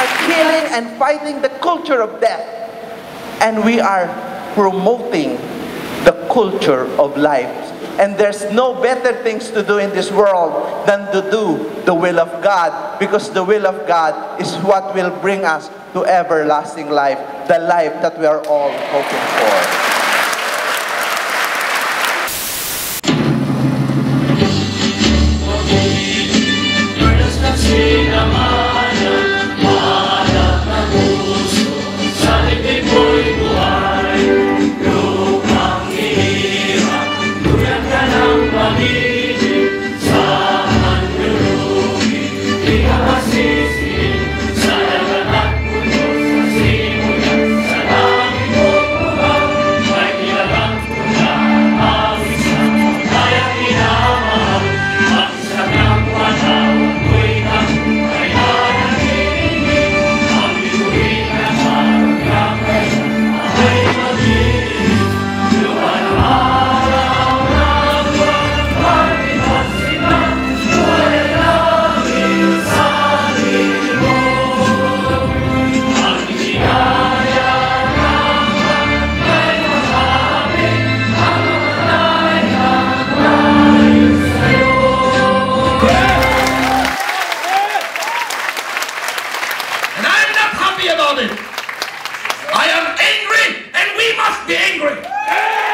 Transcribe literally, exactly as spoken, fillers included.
are killing and fighting the culture of death. And we are promoting the culture of life. And there's no better things to do in this world than to do the will of God, because the will of God is what will bring us to everlasting life, the life that we are all hoping for. About it. I am angry, and we must be angry.